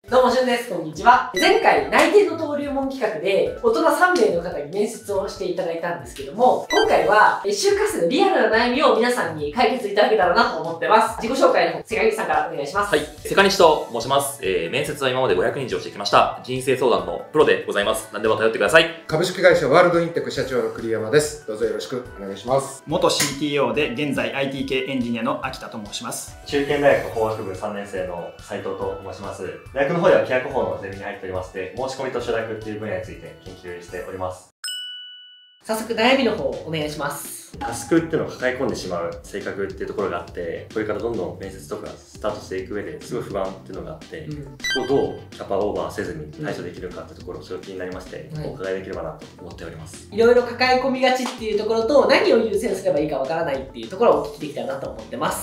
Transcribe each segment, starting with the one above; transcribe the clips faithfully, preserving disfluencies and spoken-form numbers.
どうも、しゅんです。こんにちは。前回、内定の登竜門企画で、大人さんめいの方に面接をしていただいたんですけども、今回は、就活生のリアルな悩みを皆さんに解決いただけたらなと思ってます。自己紹介の方、関口さんからお願いします。 はい、セカニシと申します。えー、面接は今までごひゃくにん以上してきました。人生相談のプロでございます。何でも頼ってください。 株式会社ワールドインテック社長の栗山です。どうぞよろしくお願いします。 元 シーティーオー で現在 アイティー 系エンジニアの秋田と申します。 中堅大学法学部さんねん生の斉藤と申します。大学の方では規約法のゼミに入っておりまして、申し込みと承諾っていう分野について研究しております。 早速悩みの方お願いします。 タスクっていうのを抱え込んでしまう性格っていうところがあって、これからどんどん面接とかスタートしていく上ですごい不安っていうのがあって、うん、そこをどうキャパオーバーせずに対処できるかっていうところをすごい気になりまして、うん、お伺いできればなと思っております。 いろいろ抱え込みがちっていうところと、何を優先すればいいかわからないっていうところをお聞きできたらなと思ってます。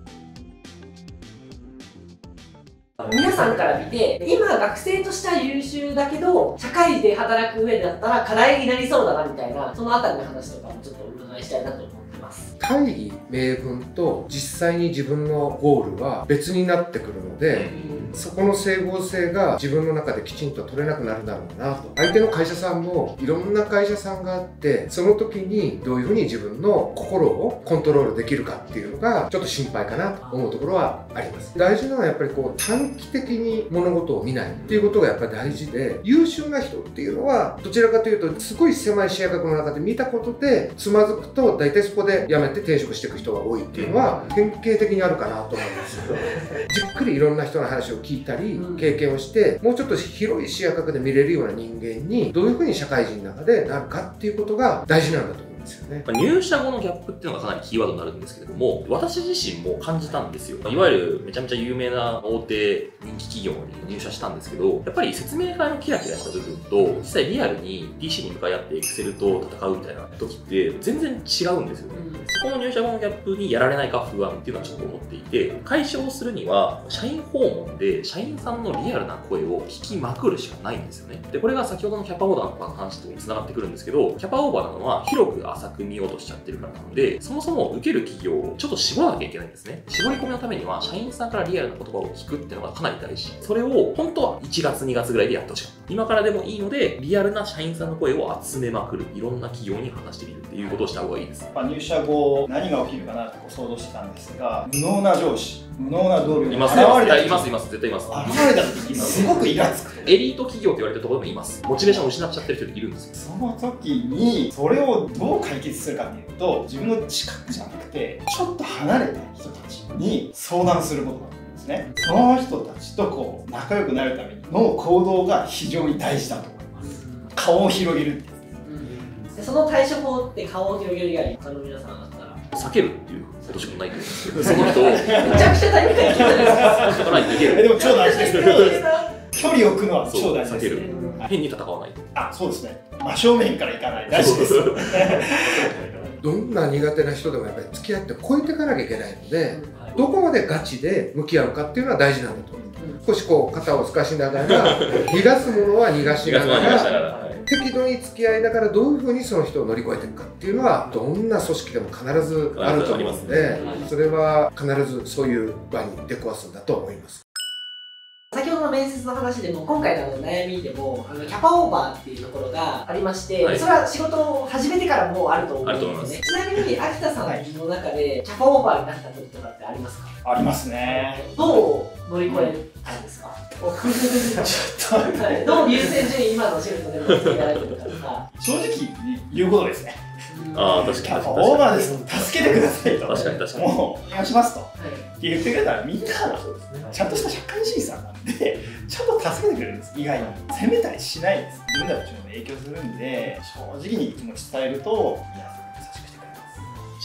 皆さんから見て、今学生としては優秀だけど、社会で働く上だったら課題になりそうだなみたいな、そのあたりの話とかもちょっとお伺いしたいなと思ってます。 大義名分と実際に自分のゴールは別になってくるので、うん、そこの整合性が自分の中できちんと取れなくなるだろうなと。相手の会社さんもいろんな会社さんがあって、その時にどういうふうに自分の心をコントロールできるかっていうのがちょっと心配かなと思うところはあります。大事なのはやっぱりこう短期的に物事を見ないっていうことがやっぱり大事で、優秀な人っていうのはどちらかというとすごい狭い視野角の中で見たことでつまずくと大体そこでやめて転職していく人が多いっていうのは典型的にあるかなと思うんですよ。じっくりいろんな人の話を聞いたり経験をして、もうちょっと広い視野角で見れるような人間にどういうふうに社会人の中でなるかっていうことが大事なんだと思うんですよね。 入社後のギャップっていうのがかなりキーワードになるんですけれども、私自身も感じたんですよ。いわゆるめちゃめちゃ有名な大手人気企業に入社したんですけど、やっぱり説明会のキラキラした部分と実際リアルに ピーシー に向かい合って Excel と戦うみたいな時って全然違うんですよね。そこの入社後のギャップにやられないか不安っていうのはちょっと思っていて、解消するには社員訪問で社員さんのリアルな声を聞きまくるしかないんですよね。で、これが先ほどのキャパオーバーの話とつながってくるんですけど、キャパオーバーなのは広く浅く見ようとしちゃってるからなので、そもそも受ける企業をちょっと絞らなきゃいけないんですね。絞り込みのためには社員さんからリアルな言葉を聞くっていうのがかなり大事。それを本当はいちがつにがつぐらいでやってほしかった。今からでもいいのでリアルな社員さんの声を集めまくる、いろんな企業に話してみるっていうことをした方がいいです。 まあ入社後何が起きるかなと想像してたんですが、無能な上司、無能な同僚いますが現れたいますいます絶対います。 現れた時にすごくイラつく。 エリート企業って言われてるところでもいます。モチベーションを失っちゃってる人いるんですよ。 その時にそれをどう解決するかっていうと、自分の近くじゃなくてちょっと離れた人たちに相談することなんですね。その人たちとこう仲良くなるための行動が非常に大事だと思います。顔を広げるってやつです。 でその対処法って顔を広げる以外に他の皆さんだったら避けるっていうことしかないと思うんですけど、その人をめちめちゃくちゃ大変な人じゃないですか。 人から逃げる。 でも超大事ですね。距離を置くのは超大事です。 避ける。変に戦わない。 あ、そうですね。真正面からいかない。大事です。 どんな苦手な人でもやっぱり付き合って超えていかなきゃいけないので、どこまでガチで向き合うかっていうのは大事なんだと思う。少しこう肩を透かしながら逃がすものは逃がしながら適度に付き合いながらどういうふうにその人を乗り越えていくかっていうのはどんな組織でも必ずあると思うので、それは必ずそういう場に出くわすんだと思います。 先ほどの面接の話でも今回の悩みでもあのキャパオーバーっていうところがありまして、はい、それは仕事を始めてからもうあると思うんですね。ちなみに秋田さんの中でキャパオーバーになった時とかってありますか？ ありますね。 どう乗り越えたんですか？ちょっと、はい、どう優先順位今のシフトでもつけられてるかとか。 正直言うことですね。 ああ、確かに。 キャパオーバーですと助けてくださいと。 確かに確かに。 もうお願いしますと。って言ってくれたらみんなちゃんとした社会人さんなんでちゃんと助けてくれるんです。意外に責めたりしないです。自分たちにも影響するんで正直に気持ち伝えると皆さん優しくしてくれます。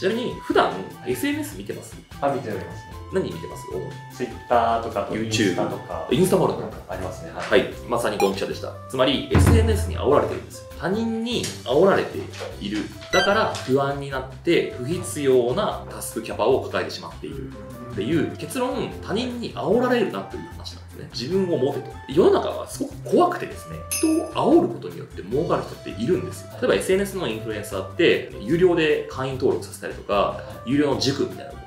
ちなみに普段 エスエヌエス 見てます？ あ、見ております。 何見てます？ ツイッターとか YouTube とかインスタもあるの？ ありますね。 はい、まさにドンピシャでした。つまり エスエヌエス に煽られてるんですよ。他人に煽られている。だから不安になって不必要なタスクキャパを抱えてしまっているっていう結論、他人に煽られるなという話なんですね。自分を持てと。世の中はすごく怖くてですね、人を煽ることによって儲かる人っているんですよ。例えば エスエヌエス のインフルエンサーって有料で会員登録させたりとか、有料の塾みたいなのを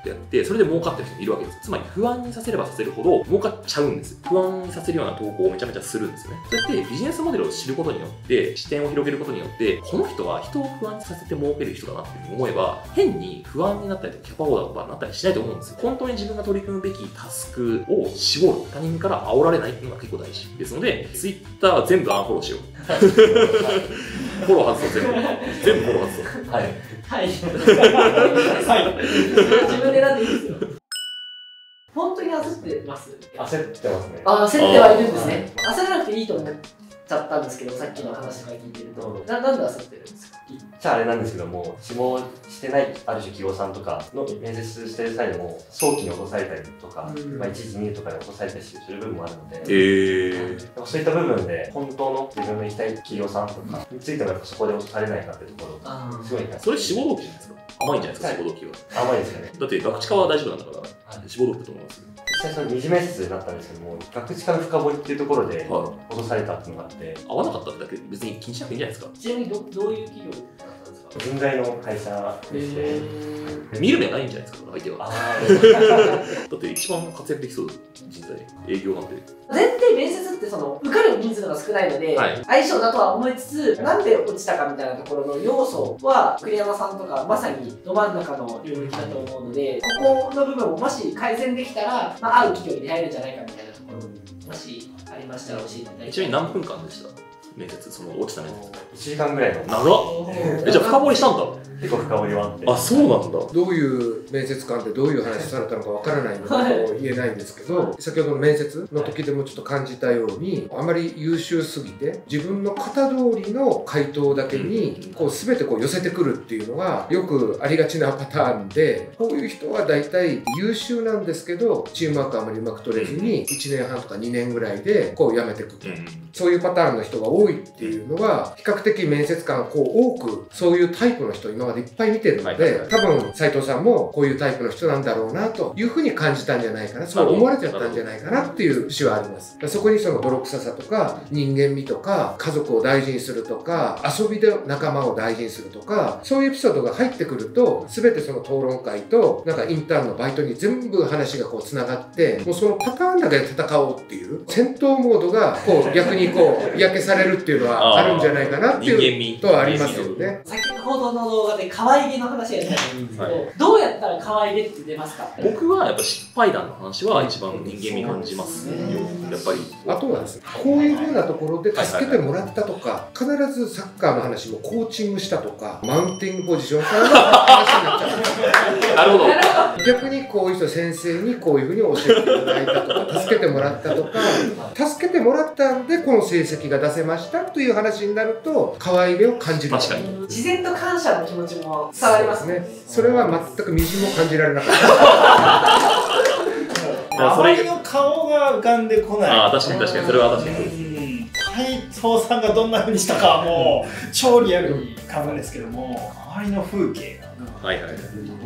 ことやって、それで儲かってる人もいるわけです。つまり不安にさせればさせるほど儲かっちゃうんです。不安にさせるような投稿をめちゃめちゃするんですよね。そうやってビジネスモデルを知ることによって、視点を広げることによって、この人は人を不安にさせて儲ける人だなっていうふうに思えば、変に不安になったりとかキャパオーダーとかになったりしないと思うんですよ。本当に自分が取り組むべきタスクを絞る。他人から煽られないっていうのが結構大事ですので、Twitter は全部アンフォローしよう。フォロー外そう、全部。全部フォロー外そう。 はい。 はい。 はい。 自分で選んでいいですよ。本当に焦ってます？ 焦ってますね。 あ、焦ってはいるんですね。焦らなくていいと思っちゃったんですけど、さっきの話から聞いてると。な、なんで焦ってるんですか？ 言っちゃあれなんですけども、志望してないある種企業さんとかの面接してる際でも、早期に落とされたりとか、うん、まあいちじにとかで落とされたりする部分もあるので、 へー。 でもそういった部分で、本当の自分の行きたい企業さんとかについてもやっぱそこで落とされないかってところ、すごいな。 それ志望動機じゃないですか。甘いんじゃないですか、志望動機は。 甘いですよね。 だって学知科は大丈夫なんだから、志望動機だと思いますよ。 実際その二次面接になったんですけども、学知科の深掘りっていうところで落とされたっていうのがあって、 合わなかったってだけ別に気にしなくていいんじゃないですか。 ちなみに ど, どういう企業だったんですか？ 人材の会社でして、 見る目ないんじゃないですか、相手は。 あだって一番活躍できそう人材、営業なんて。 前提面接ってその受かる人数が少ないので、はい、相性だとは思いつつ、なんで落ちたかみたいなところの要素は栗山さんとかまさにど真ん中の領域だと思うので、ここの部分をもし改善できたら、まあ、合う企業に出会えるんじゃないかみたいなところもしありましたら教えていただきたい。 ちなみに何分間でした面接、その落ちた面接。 いちじかんぐらいの。 長っ。え、じゃあ深掘りしたんだ。 結構深掘りはあって。 あ、そうなんだ。 どういう面接官でどういう話されたのかわからないので言えないんですけど、先ほどの面接の時でもちょっと感じたように、あまり優秀すぎて自分の型通りの回答だけにこう全てこう寄せてくるっていうのがよくありがちなパターンで、こういう人は大体優秀なんですけどチームワークあまりうまく取れずにいちねんはんとかにねんぐらいでこう辞めていくと、そういうパターンの人が多いっていうのは比較的面接官こう多くそういうタイプの人今までいっぱい見てるので、多分斉藤さんもこういうタイプの人なんだろうなというふうに感じたんじゃないかな、そう思われちゃったんじゃないかなっていう節はあります。そこにその泥臭さとか人間味とか家族を大事にするとか遊びで仲間を大事にするとか、そういうエピソードが入ってくると全てその討論会となんかインターンのバイトに全部話がこうつながって、もうそのパターンだけで戦おうっていう戦闘モードがこう逆にこう嫌気されるっていうのはあるんじゃないかなっていうとはありますよね。 先ほどの動画で可愛げの話が出たと思うんですけど、はい、どうやったら可愛げって出ますか？ 僕はやっぱ失敗談の話は一番人間味感じますよ、やっぱり。あとはですね、 こういうふうなところで助けてもらったとか、必ずサッカーの話もコーチングしたとか、マウンティングポジションからの話になっちゃうんですよ。 なるほど。 逆にこういう人先生にこういうふうに教えていただいたとか、助けてもらったとか、助けてもらったんでこの成績が出せましたという話になると可愛げを感じる。 確かに。 自然と感謝の気持ちも伝わりますね。 それは全くみじんも感じられなかった。 周りの顔が浮かんでこない。 ああ、確かに確かに、それは確かにそうです。 斉藤さんがどんな風にしたかはもう超リアルに考えですけども、周りの風景がはいはい。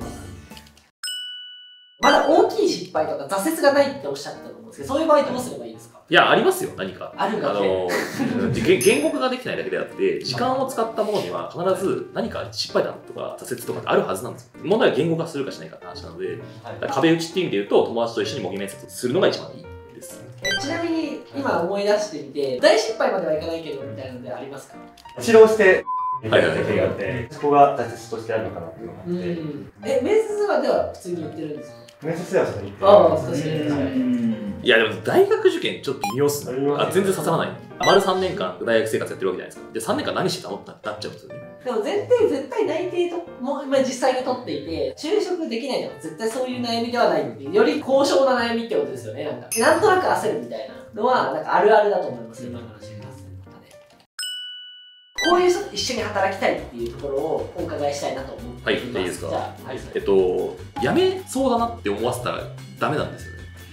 まだ大きい失敗とか挫折がないっておっしゃってたと思うんですけど、そういう場合どうすればいいですか？ いや、ありますよ、何か。 あるかね。 あの言言語化ができないだけであって、時間を使ったものには必ず何か失敗談とか挫折とかってあるはずなんですよ。問題は言語化するかしないかって話なので、はい、壁打ちっていう意味で言うと、友達と一緒に模擬面接するのが一番いいです。 えちなみに今思い出してみて、大失敗まではいかないけどみたいなのでありますか？ 指導してみたいな経験があって、そこが挫折としてあるのかなっていうのがあって。 え、面接はでは普通に言ってるんですか？ 面接ではそれ言ってる。 ああ、確かに。 いやでも大学受験ちょっと微妙っすね。あ、全然刺さらない。丸さんねんかん大学生活やってるわけじゃないですか。で、さんねんかん何してたのってなっちゃうんですよね。でも前提絶対内定とも今実際に取っていて、就職できないのは絶対そういう悩みではないっていう、より高尚な悩みってことですよね。なんかなんとなく焦るみたいなのはなんかあるあるだと思います、今の話に関する方で。こういう人と一緒に働きたいっていうところをお伺いしたいなと思っています。 はい、いいですか。 じゃあ、はい、 えっと、辞めそうだなって思わせたらダメなんですよね。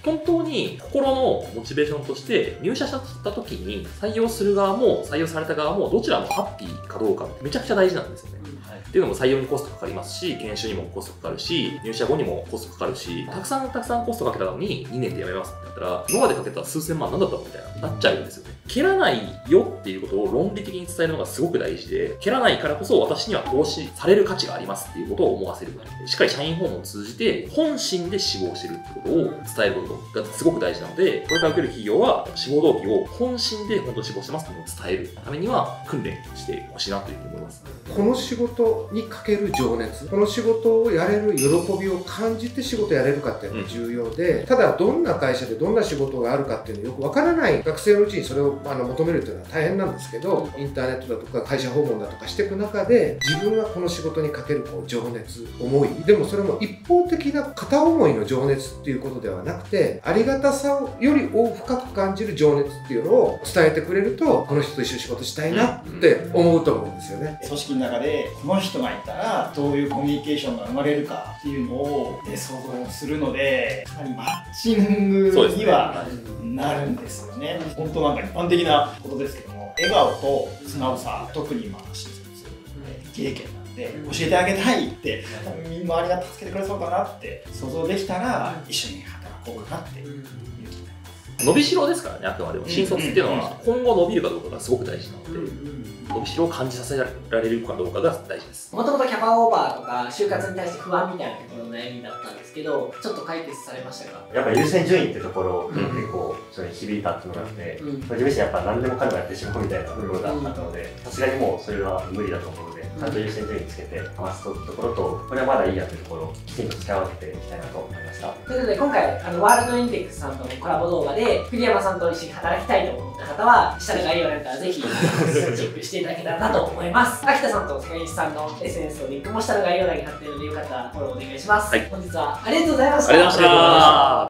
本当に心のモチベーションとして入社した時に採用する側も採用された側もどちらもハッピーかどうかってめちゃくちゃ大事なんですよね。っていうのも採用にコストかかりますし、研修にもコストかかるし、入社後にもコストかかるし、たくさんたくさんコストかけたのににねんで辞めますってなったら、今までかけた数千万なんだったのみたいな、なっちゃうんですよね。蹴らないよっていうことを論理的に伝えるのがすごく大事で、蹴らないからこそ私には投資される価値がありますっていうことを思わせる。しっかり社員訪問を通じて、本心で志望してるってことを伝えることがすごく大事なので、これから受ける企業は志望動機を本心で本当に志望してますっていうのを伝えるためには訓練してほしいなというふうに思います。 この仕事にかける情熱、この仕事をやれる喜びを感じて仕事やれるかっていうのが重要で、うん、ただどんな会社でどんな仕事があるかっていうのよくわからない学生のうちにそれをあの求めるっていうのは大変なんですけど、インターネットだとか会社訪問だとかしていく中で自分がこの仕事にかけるこう情熱、思い、でもそれも一方的な片思いの情熱っていうことではなくて、ありがたさよりを深く感じる情熱っていうのを伝えてくれると、この人と一緒に仕事したいなって思うと思うんですよね。 組織の中でこの人がいたらどういうコミュニケーションが生まれるかっていうのを想像するので、かなりマッチングにはなるんですよね。本当なんか一般的なことですけども、笑顔と素直さ、特にまあ新卒経験なんで教えてあげたいって、周りが助けてくれそうかなって想像できたら一緒に働こうかなっていう気になります。 伸びしろですからね、あくまでも新卒っていうのは今後伸びるかどうかがすごく大事なので、伸びしろを感じさせられるかどうかが大事です。 もともとキャパオーバーとか就活に対して不安みたいなところの悩みだったんですけど、ちょっと解決されましたか？ やっぱ優先順位ってところが結構それに響いたっていうのがあって、うん、自分自身やっぱ何でもかんでもやってしまうみたいなところがあったので、さすがにもうそれは無理だと思うので、ちゃんと優先順位つけて話すところと、これはまだいいやというところをきちんと使い分けていきたいなと思いました。 ということで今回あのワールドインデックスさんとのコラボ動画で栗山さんと一緒に働きたいと思った方は下の概要欄からぜひチェックしていただけたらなと思います。秋田さんと坂西さんの エスエヌエス のリンクも下の概要欄に貼っているのでよかったらフォローお願いします。はい、本日はありがとうございました。 ありがとうございました。